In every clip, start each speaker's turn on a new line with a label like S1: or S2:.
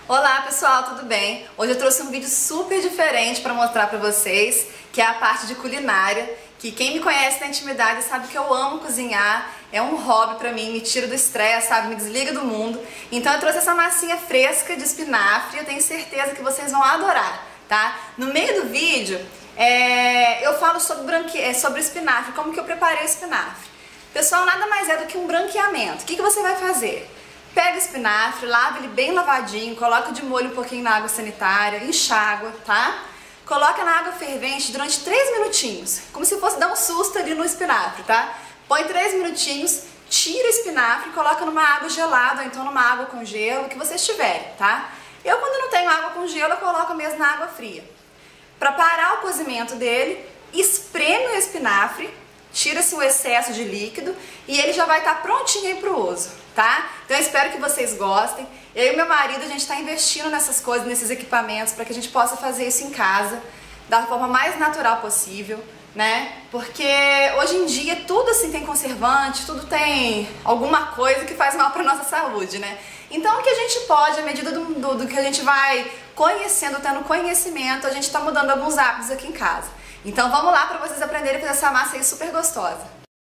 S1: Olá pessoal, tudo bem? Hoje eu trouxe um vídeo super diferente para mostrar para vocês, que é a parte de culinária, que quem me conhece na intimidade sabe que eu amo cozinhar, é um hobby para mim, me tira do estresse, sabe, me desliga do mundo. Então eu trouxe essa massinha fresca de espinafre, eu tenho certeza que vocês vão adorar, tá? No meio do vídeo eu falo sobre espinafre, como que eu preparei o espinafre. Pessoal, nada mais é do que um branqueamento. O que você vai fazer? Pega o espinafre, lava ele bem lavadinho, coloca de molho um pouquinho na água sanitária, enxágua, tá? Coloca na água fervente durante 3 minutinhos, como se fosse dar um susto ali no espinafre, tá? Põe 3 minutinhos, tira o espinafre e coloca numa água gelada, ou então numa água com gelo, que vocês tiverem, tá? Eu, quando não tenho água com gelo, eu coloco mesmo na água fria. Para parar o cozimento dele, espreme o espinafre, tira-se o excesso de líquido e ele já vai estar prontinho aí pro uso, tá? Então eu espero que vocês gostem. Eu e meu marido, a gente está investindo nessas coisas, nesses equipamentos, para que a gente possa fazer isso em casa, da forma mais natural possível, né? Porque hoje em dia tudo assim tem conservante, tudo tem alguma coisa que faz mal para nossa saúde, né? Então o que a gente pode, à medida do que a gente vai conhecendo, tendo conhecimento, a gente está mudando alguns hábitos aqui em casa. Então vamos lá para vocês aprenderem a fazer essa massa aí super gostosa.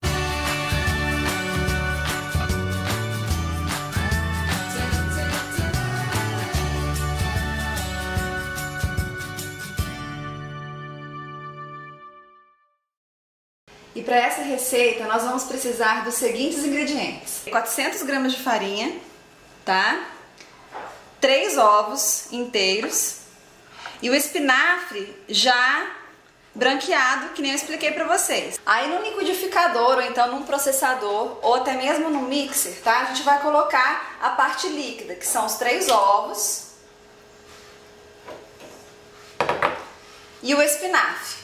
S1: E para essa receita nós vamos precisar dos seguintes ingredientes: 400 gramas de farinha, tá? 3 ovos inteiros e o espinafre já branqueado, que nem eu expliquei pra vocês. Aí no liquidificador, ou então num processador, ou até mesmo no mixer, tá? A gente vai colocar a parte líquida, que são os 3 ovos e o espinafre.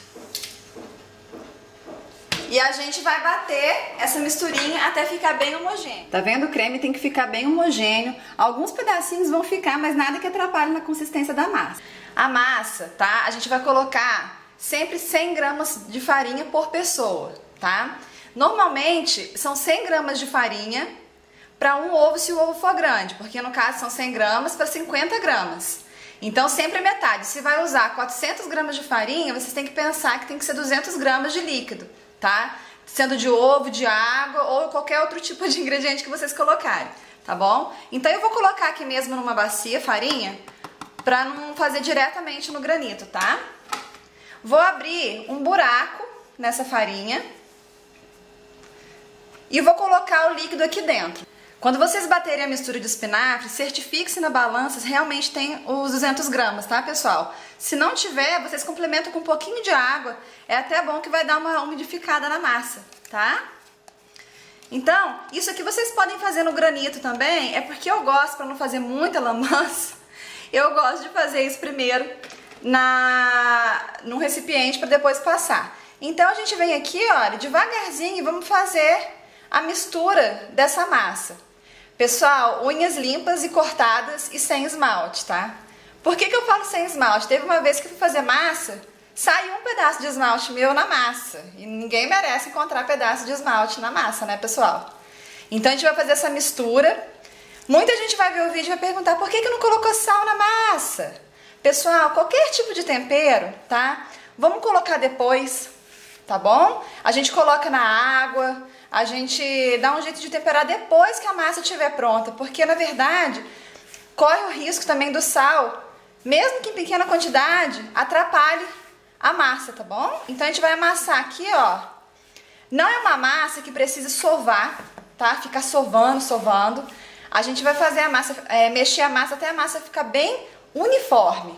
S1: E a gente vai bater essa misturinha até ficar bem homogêneo. Tá vendo? O creme tem que ficar bem homogêneo. Alguns pedacinhos vão ficar, mas nada que atrapalhe na consistência da massa. A massa, tá? A gente vai colocar sempre 100 gramas de farinha por pessoa, tá? Normalmente são 100 gramas de farinha para um ovo se o ovo for grande, porque no caso são 100 gramas para 50 gramas. Então sempre metade. Se vai usar 400 gramas de farinha, vocês têm que pensar que tem que ser 200 gramas de líquido, tá? Sendo de ovo, de água ou qualquer outro tipo de ingrediente que vocês colocarem, tá bom? Então eu vou colocar aqui mesmo numa bacia farinha para não fazer diretamente no granito, tá? Vou abrir um buraco nessa farinha e vou colocar o líquido aqui dentro. Quando vocês baterem a mistura de espinafre, certifique-se na balança se realmente tem os 200 gramas, tá, pessoal? Se não tiver, vocês complementam com um pouquinho de água, é até bom que vai dar uma umidificada na massa, tá? Então, isso aqui vocês podem fazer no granito também, é porque eu gosto, para não fazer muita lambança, eu gosto de fazer isso primeiro num recipiente para depois passar. Então a gente vem aqui, olha, devagarzinho e vamos fazer a mistura dessa massa. Pessoal, unhas limpas e cortadas e sem esmalte, tá? Por que eu falo sem esmalte? Teve uma vez que eu fui fazer massa, saiu um pedaço de esmalte meu na massa. E ninguém merece encontrar pedaço de esmalte na massa, né, pessoal? Então a gente vai fazer essa mistura. Muita gente vai ver o vídeo e vai perguntar: por que não colocou sal na massa? Pessoal, qualquer tipo de tempero, tá? Vamos colocar depois, tá bom? A gente coloca na água, a gente dá um jeito de temperar depois que a massa estiver pronta, porque na verdade corre o risco também do sal, mesmo que em pequena quantidade, atrapalhe a massa, tá bom? Então a gente vai amassar aqui, ó. Não é uma massa que precisa sovar, tá? Ficar sovando. A gente vai fazer a massa, mexer a massa até a massa ficar bem uniforme.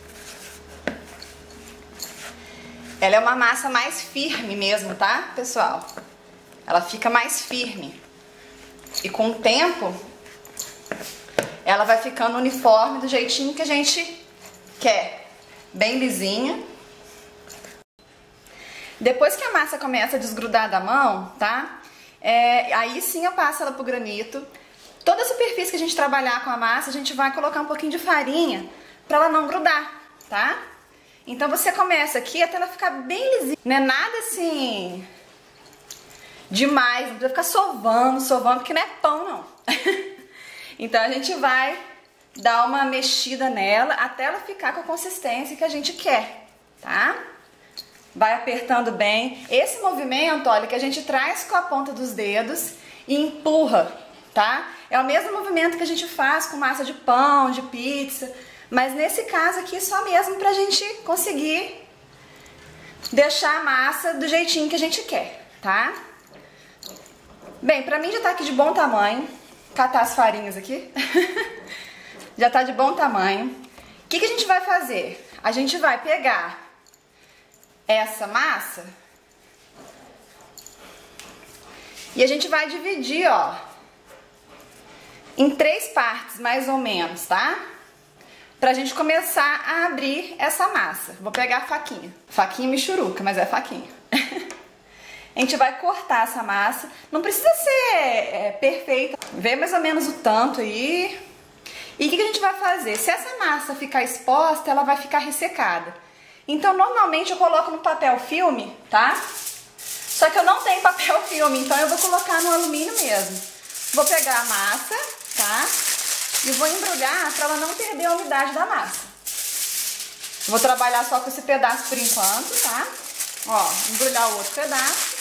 S1: Ela é uma massa mais firme mesmo, tá, pessoal? Ela fica mais firme. E com o tempo, ela vai ficando uniforme do jeitinho que a gente quer. Bem lisinha. Depois que a massa começa a desgrudar da mão, tá? Aí sim eu passo ela pro granito. Toda a superfície que a gente trabalhar com a massa, a gente vai colocar um pouquinho de farinha para ela não grudar, tá? Então você começa aqui até ela ficar bem lisinha. Não é nada assim demais, não precisa ficar sovando, porque não é pão não. Então a gente vai dar uma mexida nela até ela ficar com a consistência que a gente quer, tá? Vai apertando bem. Esse movimento, olha, que a gente traz com a ponta dos dedos e empurra, tá? É o mesmo movimento que a gente faz com massa de pão, de pizza, mas nesse caso aqui só mesmo pra gente conseguir deixar a massa do jeitinho que a gente quer, tá? Bem, pra mim já tá aqui de bom tamanho. Catar as farinhas aqui. Já tá de bom tamanho. O que a gente vai fazer? A gente vai pegar essa massa e a gente vai dividir, ó, em 3 partes, mais ou menos, tá? Pra gente começar a abrir essa massa. Vou pegar a faquinha. Faquinha michuruca, mas é faquinha. A gente vai cortar essa massa. Não precisa ser perfeita. Vê mais ou menos o tanto aí. E o que a gente vai fazer? Se essa massa ficar exposta, ela vai ficar ressecada. Então, normalmente eu coloco no papel filme, tá? Só que eu não tenho papel filme, então eu vou colocar no alumínio mesmo. Vou pegar a massa, tá? E vou embrulhar para ela não perder a umidade da massa. Vou trabalhar só com esse pedaço por enquanto, tá? Ó, embrulhar o outro pedaço.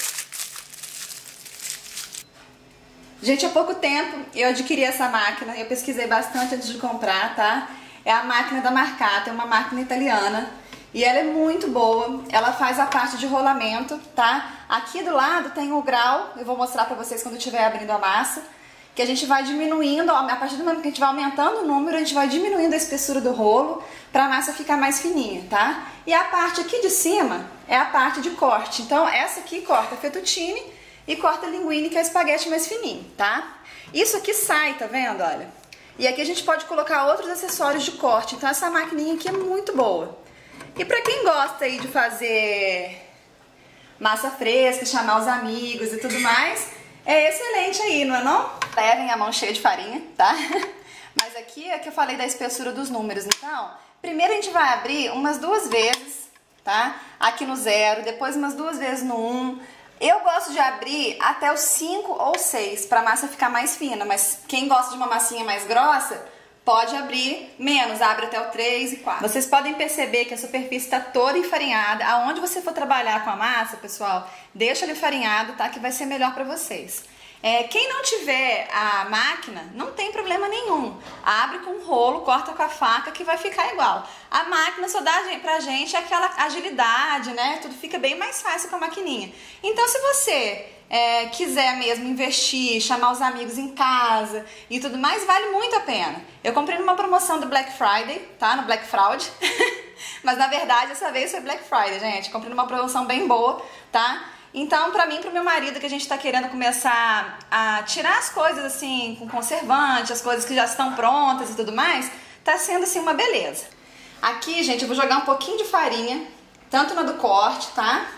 S1: Gente, há pouco tempo eu adquiri essa máquina, eu pesquisei bastante antes de comprar, tá? É a máquina da Marcato, é uma máquina italiana e ela é muito boa, ela faz a parte de rolamento, tá? Aqui do lado tem o grau, eu vou mostrar pra vocês quando eu estiver abrindo a massa, que a gente vai diminuindo, a partir do momento que a gente vai aumentando o número, a gente vai diminuindo a espessura do rolo pra a massa ficar mais fininha, tá? E a parte aqui de cima é a parte de corte, então essa aqui corta fettuccine e corta linguine, que é o espaguete mais fininho, tá? Isso aqui sai, tá vendo, olha? E aqui a gente pode colocar outros acessórios de corte, então essa maquininha aqui é muito boa. E pra quem gosta aí de fazer massa fresca, chamar os amigos e tudo mais, é excelente aí, não é não? Levem a mão cheia de farinha, tá? Mas aqui é que eu falei da espessura dos números, então, primeiro a gente vai abrir umas 2 vezes, tá? Aqui no 0, depois umas 2 vezes no 1. Eu gosto de abrir até os 5 ou 6 para a massa ficar mais fina, mas quem gosta de uma massinha mais grossa pode abrir menos, abre até o 3 e 4. Vocês podem perceber que a superfície está toda enfarinhada. Aonde você for trabalhar com a massa, pessoal, deixa ele farinhado, tá? Que vai ser melhor para vocês. Quem não tiver a máquina, não tem problema nenhum. Abre com um rolo, corta com a faca que vai ficar igual. A máquina só dá pra gente aquela agilidade, né? Tudo fica bem mais fácil com a maquininha. Então, se você quiser mesmo investir, chamar os amigos em casa e tudo mais, vale muito a pena. Eu comprei numa promoção do Black Friday, tá? No Black Fraud. Mas, na verdade, essa vez foi Black Friday, gente. Comprei numa promoção bem boa, tá? Então, pra mim e pro meu marido, que a gente tá querendo começar a tirar as coisas assim, com conservante, as coisas que já estão prontas e tudo mais, tá sendo assim uma beleza. Aqui, gente, eu vou jogar um pouquinho de farinha, tanto na do corte, tá?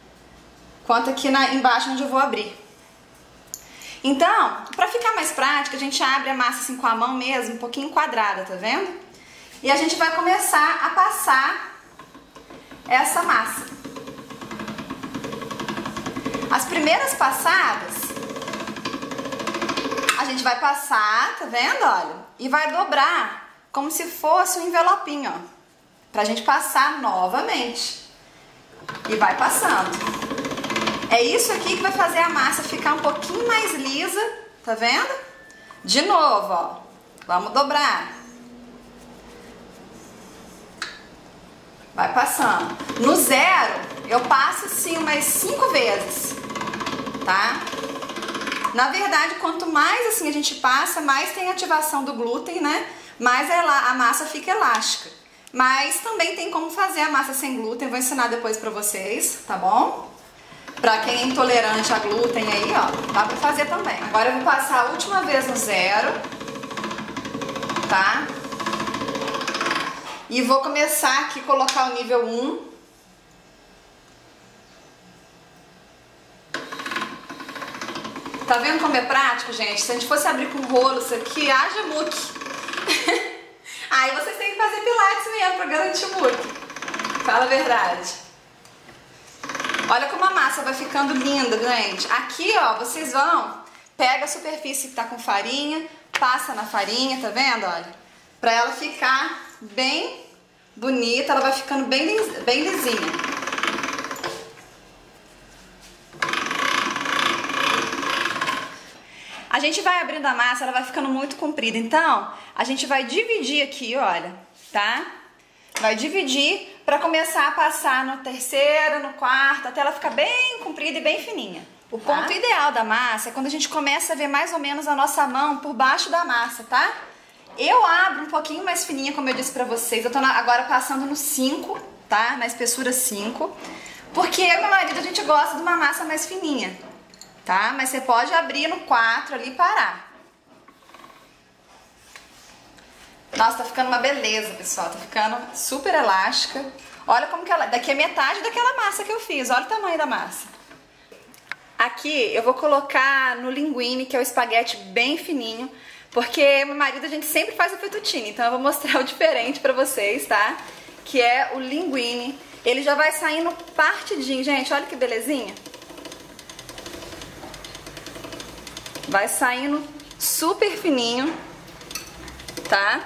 S1: Quanto aqui embaixo onde eu vou abrir. Então, pra ficar mais prático, a gente abre a massa assim com a mão mesmo, um pouquinho quadrada, tá vendo? E a gente vai começar a passar essa massa. As primeiras passadas, a gente vai passar, tá vendo, olha? E vai dobrar como se fosse um envelopinho, ó. Pra gente passar novamente. E vai passando. É isso aqui que vai fazer a massa ficar um pouquinho mais lisa, tá vendo? De novo, ó. Vamos dobrar. Vai passando. No 0, eu passo assim umas 5 vezes, tá? Na verdade, quanto mais assim a gente passa, mais tem ativação do glúten, né? Mais a massa fica elástica. Mas também tem como fazer a massa sem glúten, vou ensinar depois pra vocês, tá bom? Pra quem é intolerante a glúten aí, ó, dá pra fazer também. Agora eu vou passar a última vez no 0, tá? E vou começar aqui a colocar o nível 1. Tá vendo como é prático, gente? Se a gente fosse abrir com rolo isso aqui, haja muque. Aí vocês têm que fazer pilates mesmo pra garantir o muque. Fala a verdade. Olha como a massa vai ficando linda, gente. Aqui, ó, vocês vão, pega a superfície que tá com farinha, passa na farinha, tá vendo, olha? Pra ela ficar bem bonita, ela vai ficando bem lisinha. A gente vai abrindo a massa, ela vai ficando muito comprida, então a gente vai dividir aqui, olha, tá? Vai dividir pra começar a passar no terceiro, no quarto, até ela ficar bem comprida e bem fininha. O ponto ideal da massa é quando a gente começa a ver mais ou menos a nossa mão por baixo da massa, tá? Eu abro um pouquinho mais fininha, como eu disse pra vocês. Eu tô agora passando no 5, tá? Na espessura 5. Porque eu e meu marido, a gente gosta de uma massa mais fininha, tá? Mas você pode abrir no 4 ali e parar. Nossa, tá ficando uma beleza, pessoal. Tá ficando super elástica. Olha como que ela... Daqui é metade daquela massa que eu fiz. Olha o tamanho da massa. Aqui eu vou colocar no linguine, que é o espaguete bem fininho. Porque meu marido, a gente sempre faz o fettuccine, então eu vou mostrar o diferente pra vocês, tá? Que é o linguine. Ele já vai saindo partidinho, gente, olha que belezinha. Vai saindo super fininho, tá?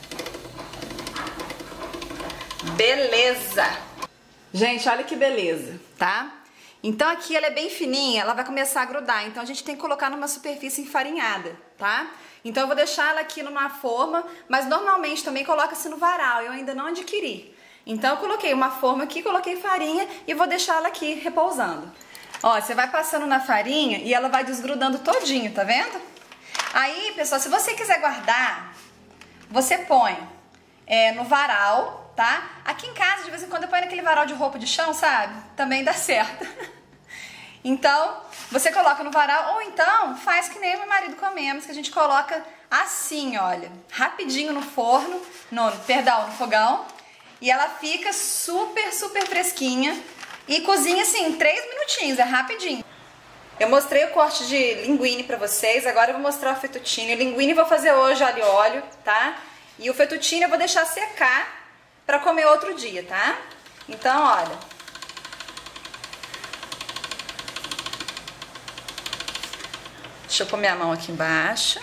S1: Beleza! Gente, olha que beleza, tá? Então aqui ela é bem fininha, ela vai começar a grudar, então a gente tem que colocar numa superfície enfarinhada, tá? Então eu vou deixar ela aqui numa forma, mas normalmente também coloca-se no varal, eu ainda não adquiri. Então eu coloquei uma forma aqui, coloquei farinha e vou deixar ela aqui repousando. Ó, você vai passando na farinha e ela vai desgrudando todinho, tá vendo? Aí, pessoal, se você quiser guardar, você põe no varal, tá? Aqui em casa, de vez em quando, eu ponho naquele varal de roupa de chão, sabe? Também dá certo. Então, você coloca no varal, ou então faz que nem meu marido comemos, que a gente coloca assim, olha, rapidinho no forno, no fogão, e ela fica super, super fresquinha e cozinha assim, 3 minutinhos, é rapidinho. Eu mostrei o corte de linguine pra vocês, agora eu vou mostrar o fettuccine. O linguine eu vou fazer hoje alho e óleo, tá? E o fettuccine eu vou deixar secar pra comer outro dia, tá? Então, olha... Deixa eu pôr minha mão aqui embaixo.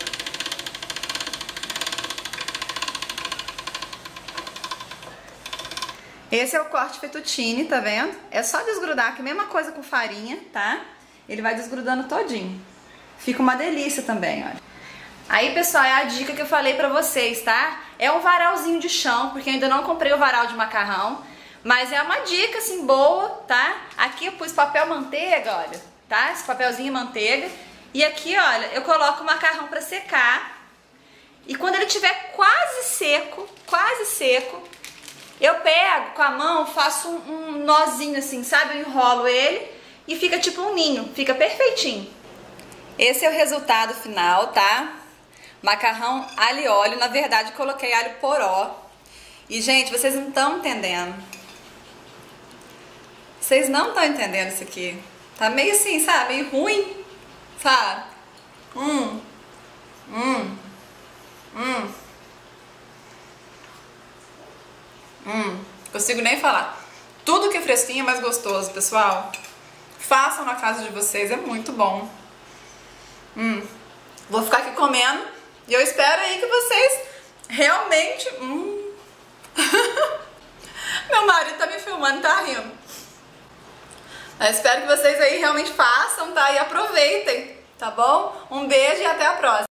S1: Esse é o corte fettuccine, tá vendo? É só desgrudar, que é a mesma coisa com farinha, tá? Ele vai desgrudando todinho. Fica uma delícia também, olha. Aí, pessoal, é a dica que eu falei pra vocês, tá? É um varalzinho de chão, porque eu ainda não comprei o varal de macarrão. Mas é uma dica, assim, boa, tá? Aqui eu pus papel manteiga, olha, tá? Esse papelzinho manteiga. E aqui, olha, eu coloco o macarrão pra secar. E quando ele estiver quase seco, eu pego com a mão, faço um nozinho assim, sabe? Eu enrolo ele e fica tipo um ninho, fica perfeitinho. Esse é o resultado final, tá? Macarrão alho e óleo, na verdade coloquei alho poró. E, gente, vocês não estão entendendo. Vocês não estão entendendo isso aqui. Tá meio assim, sabe? Meio ruim. Sabe? Consigo nem falar. Tudo que é fresquinho é mais gostoso, pessoal. Façam na casa de vocês, é muito bom. Vou ficar aqui comendo e eu espero aí que vocês realmente... Meu marido tá me filmando, tá rindo. Eu espero que vocês aí realmente façam, tá? E aproveitem, tá bom? Um beijo e até a próxima.